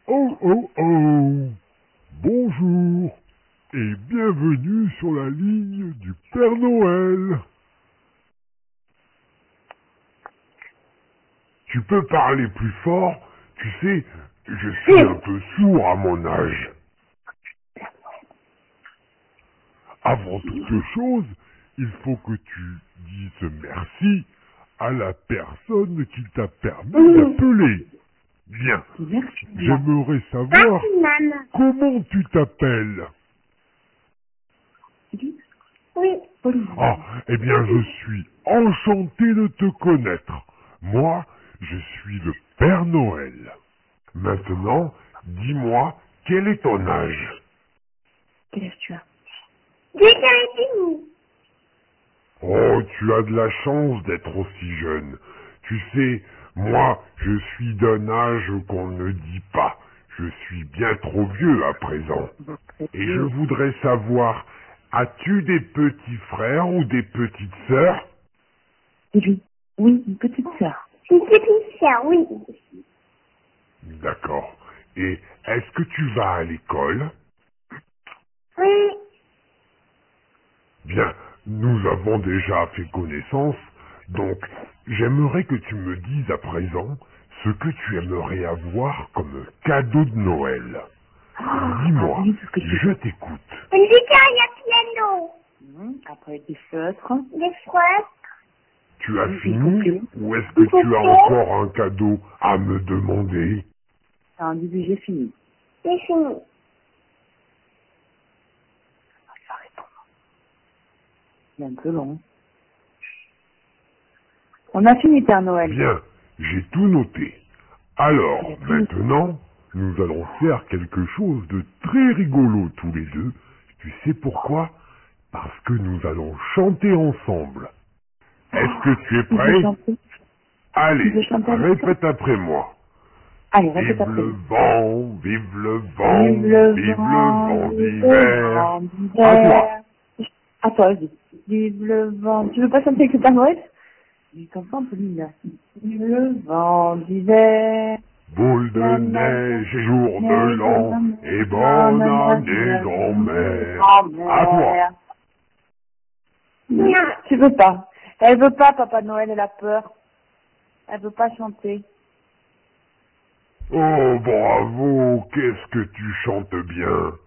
Oh oh oh! Bonjour et bienvenue sur la ligne du Père Noël. Tu peux parler plus fort? Tu sais, je suis un peu sourd à mon âge. Avant toute chose, il faut que tu dises merci à la personne qui t'a permis d'appeler. Bien. J'aimerais savoir comment tu t'appelles. Oui. Ah, eh bien, je suis enchanté de te connaître. Moi, je suis le Père Noël. Maintenant, dis-moi, quel est ton âge? Quel âge tu as? 10 ans et demi. Oh, tu as de la chance d'être aussi jeune. Tu sais, moi, je suis d'un âge qu'on ne dit pas. Je suis bien trop vieux à présent. Et je voudrais savoir, as-tu des petits frères ou des petites sœurs? Et lui? Oui, une petite sœur. Une petite sœur, oui. D'accord. Et est-ce que tu vas à l'école? Oui. Bien, nous avons déjà fait connaissance, donc j'aimerais que tu me dises à présent ce que tu aimerais avoir comme cadeau de Noël. Dis-moi, oui, c'est ce que tu je t'écoute. Une guitare à piano. Après des feutres. Des frottes. Tu as Oui, fini ok. ou est-ce que tu as encore un cadeau à me demander? C'est un début, j'ai fini. C'est fini. C'est un peu long. On a fini, Père Noël. Bien, j'ai tout noté. Alors, maintenant, nous allons faire quelque chose de très rigolo tous les deux. Tu sais pourquoi? Parce que nous allons chanter ensemble. Est-ce que tu es Tu veux prêt? chanter? Allez, veux chanter avec répète après moi. Allez, répète Vive après. le vent, vive le vent, Vive le vive vent, le vent vive d'hiver. le vent À toi. d'hiver. À toi, vas-y. Vive le vent. Tu veux pas chanter avec le Père Noël? Il comprend, Pauline. Vive le vent d'hiver. Boule de neige et jour de l'an, et bonne année grand-mère. À toi. Non. Tu veux pas. Elle veut pas, Papa Noël, elle a peur. Elle veut pas chanter. Oh, bravo, qu'est-ce que tu chantes bien.